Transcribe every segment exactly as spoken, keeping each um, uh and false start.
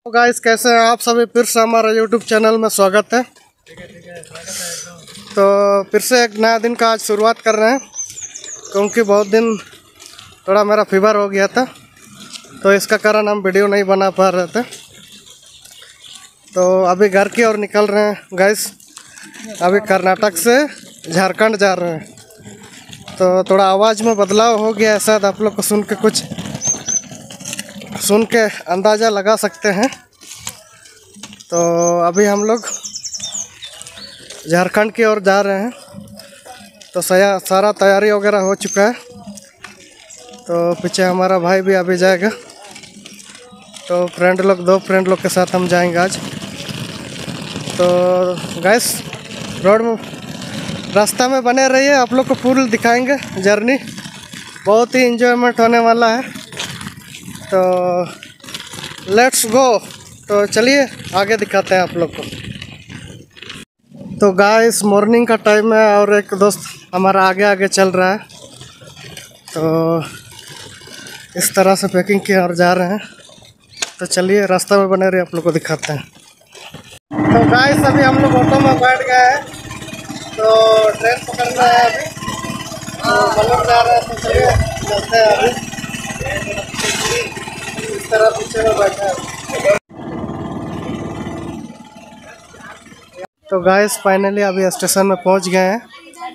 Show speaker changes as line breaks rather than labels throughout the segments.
तो गाइस कैसे हैं आप सभी, फिर से हमारा यूट्यूब चैनल में स्वागत है। तो फिर से एक नया दिन का आज शुरुआत कर रहे हैं, क्योंकि बहुत दिन थोड़ा मेरा फीवर हो गया था, तो इसका कारण हम वीडियो नहीं बना पा रहे थे। तो अभी घर की ओर निकल रहे हैं गाइस। अभी कर्नाटक से झारखंड जा रहे हैं, तो थोड़ा आवाज़ में बदलाव हो गया है, शायद आप लोग को सुन के कुछ सुन के अंदाज़ा लगा सकते हैं। तो अभी हम लोग झारखंड की ओर जा रहे हैं, तो सया सारा तैयारी वगैरह हो चुका है। तो पीछे हमारा भाई भी अभी जाएगा, तो फ्रेंड लोग दो फ्रेंड लोग के साथ हम जाएंगे आज। तो गाइस रोड में रास्ता में बने रहिए, आप लोग को पूरी दिखाएंगे जर्नी, बहुत ही इंजॉयमेंट होने वाला है। तो लेट्स गो। तो चलिए आगे दिखाते हैं आप लोग को। तो गाइस मॉर्निंग का टाइम है और एक दोस्त हमारा आगे आगे चल रहा है, तो इस तरह से पैकिंग की ओर जा रहे हैं। तो चलिए रास्ता में बने रहिए, आप लोग को दिखाते हैं। तो गाइस अभी हम लोग ऑटो में बैठ गए हैं, तो ट्रेन पकड़ना है अभी, तो मतलब जा रहे हैं। तो चलिए चलते हैं अभी, इस तरह पीछे में बैठे हैं। तो गाइस फाइनली अभी स्टेशन में पहुंच गए हैं।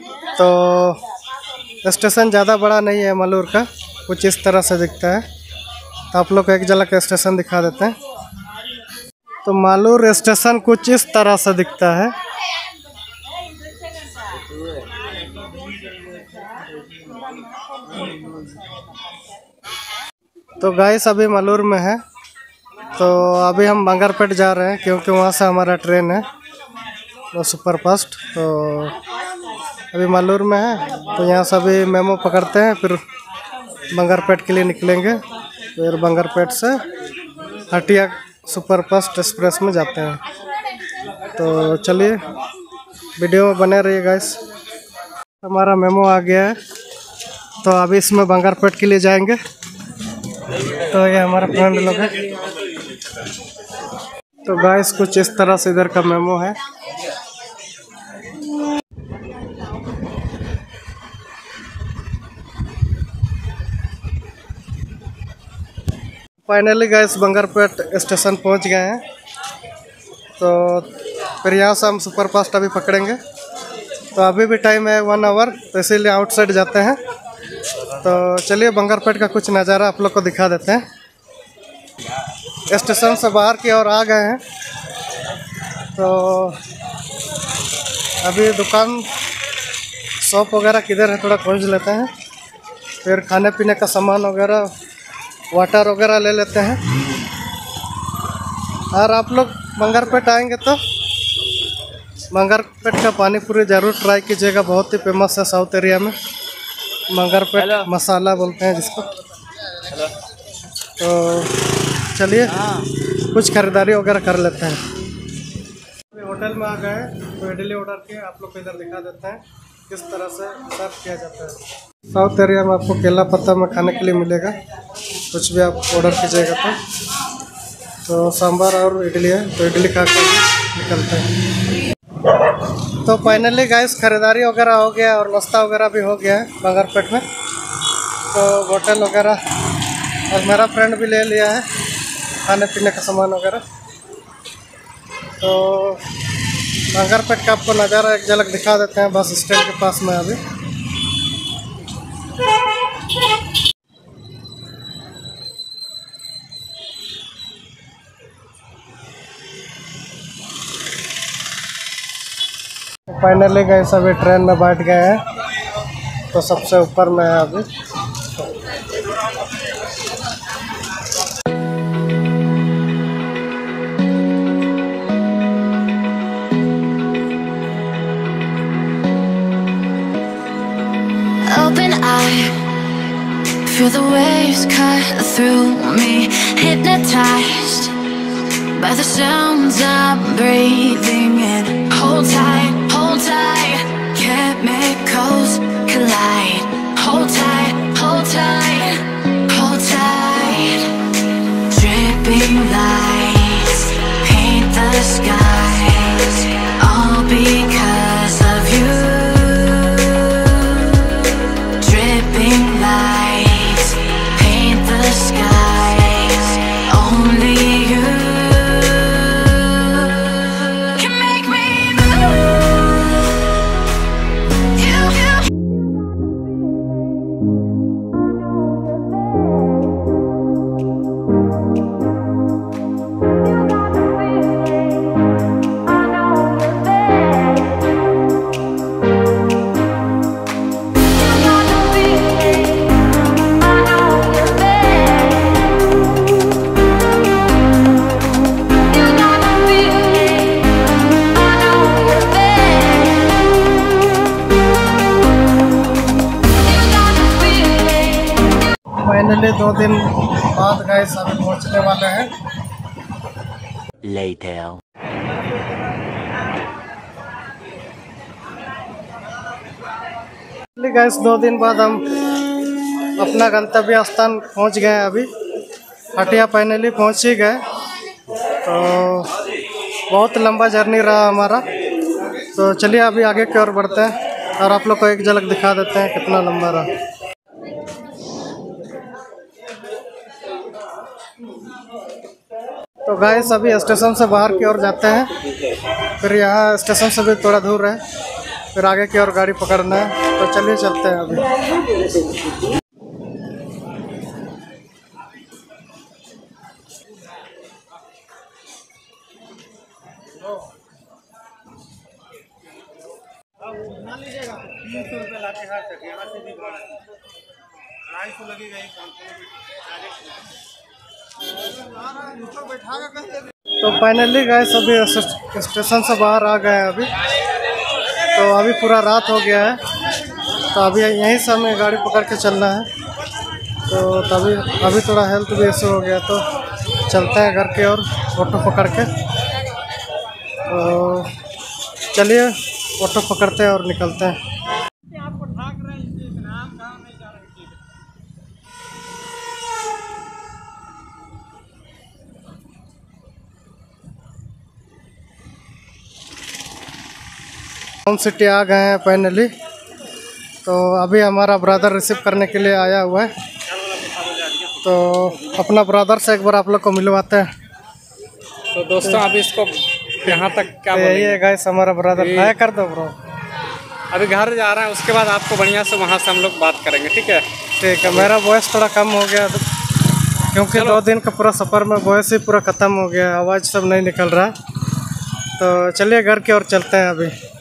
तो स्टेशन ज़्यादा बड़ा नहीं है, मालूर का कुछ इस तरह से दिखता है। तो आप लोग को एक झलक स्टेशन दिखा देते हैं। तो मालूर स्टेशन कुछ इस तरह से दिखता है। तो गाइस अभी मालूर में है, तो अभी हम बंगारपेट जा रहे हैं, क्योंकि वहाँ से हमारा ट्रेन है वो सुपर फास्ट। तो अभी मालूर में है, तो यहाँ से अभी मेमो पकड़ते हैं, फिर बंगारपेट के लिए निकलेंगे। फिर बंगारपेट से हटिया सुपर फास्ट एक्सप्रेस में जाते हैं। तो चलिए वीडियो में बने रहिए गाइस। हमारा मेमो आ गया है, तो अभी इसमें बंगारपेट के लिए जाएंगे। तो ये हमारा फ्रेंड लोग है। तो गाइस कुछ इस तरह से इधर का मेमो है। फाइनली गाइस बंगारपेट स्टेशन पहुंच गए हैं। तो फिर यहाँ से हम सुपर फास्ट अभी पकड़ेंगे। तो अभी भी टाइम है वन आवर, तो इसीलिए आउटसाइड जाते हैं। तो चलिए बंगारपेट का कुछ नज़ारा आप लोग को दिखा देते हैं। स्टेशन से बाहर की ओर आ गए हैं, तो अभी दुकान शॉप वगैरह किधर है थोड़ा खोज लेते हैं। फिर खाने पीने का सामान वगैरह, वाटर वगैरह ले लेते हैं। और आप लोग बंगारपेट आएंगे तो बंगारपेट का पानी पूरी ज़रूर ट्राई कीजिएगा, बहुत ही फेमस है साउथ एरिया में। बंगारपेट मसाला बोलते हैं जिसको। तो चलिए कुछ खरीदारी वगैरह कर लेते हैं। अभी होटल में आ गए हैं, तो इडली ऑर्डर किए, आप लोग को इधर दिखा देते हैं किस तरह से सर्व किया जाता है। साउथ एरिया में आपको केला पत्ता में खाने के लिए मिलेगा, कुछ भी आप ऑर्डर कीजिएगा तो। तो सांभर और इडली है, तो इडली खा कर निकलते हैं। तो फाइनली गाइस खरीदारी वगैरह हो गया और नाश्ता वगैरह भी हो गया है बंगारपेट में। तो होटल वगैरह और मेरा फ्रेंड भी ले लिया है खाने पीने का सामान वगैरह। तो बंगारपेट का आपको नज़ारा एक झलक दिखा देते हैं, बस स्टैंड के पास में अभी। फाइनली गए सभी ट्रेन में बैठ गए हैं, तो सबसे ऊपर में है अभी।
Open eye, feel the waves cut through me, hypnotized by the sounds I'm breathing in. Hold tight, hold tight, chemicals collide. Hold tight, hold tight, hold tight. Dripping light.
Finally दो दिन बाद गाइस अभी पहुंचने वाले हैं।
Later.
Guys दो दिन बाद हम अपना गंतव्य स्थान पहुंच गए हैं। अभी हटिया फाइनली पहुंच ही गए। तो बहुत लंबा जर्नी रहा हमारा। तो चलिए अभी आगे की ओर बढ़ते हैं और आप लोग को एक झलक दिखा देते हैं कितना लंबा रहा। तो गाइस अभी स्टेशन से बाहर की ओर जाते हैं, फिर यहाँ स्टेशन से भी थोड़ा दूर है, फिर आगे की ओर गाड़ी पकड़ना है। तो चलिए चलते हैं अभी। तो फाइनली गाइस अभी स्टेशन से बाहर आ गए हैं अभी। तो अभी पूरा रात हो गया है, तो अभी यहीं से हमें गाड़ी पकड़ के चलना है। तो तभी अभी थोड़ा हेल्थ भी इशू हो गया, तो चलते हैं घर के और ऑटो पकड़ के। तो चलिए ऑटो पकड़ते हैं और निकलते हैं। टाउन सिटी आ गए हैं फाइनली। तो अभी हमारा ब्रदर रिसीव करने के लिए आया हुआ है। तो अपना ब्रदर से एक बार आप लोग को मिलवाते हैं।
तो दोस्तों अभी इसको यहाँ तक क्या
यही है गाइस हमारा ब्रदर। हाय कर दो ब्रो।
अभी घर जा रहे हैं, उसके बाद आपको बढ़िया से वहाँ से हम लोग बात करेंगे। ठीक है
ठीक है। मेरा वॉइस थोड़ा कम हो गया क्योंकि दो दिन का पूरा सफ़र में वॉइस ही पूरा ख़त्म हो गया, आवाज़ सब नहीं निकल रहा। तो चलिए घर की ओर चलते हैं अभी।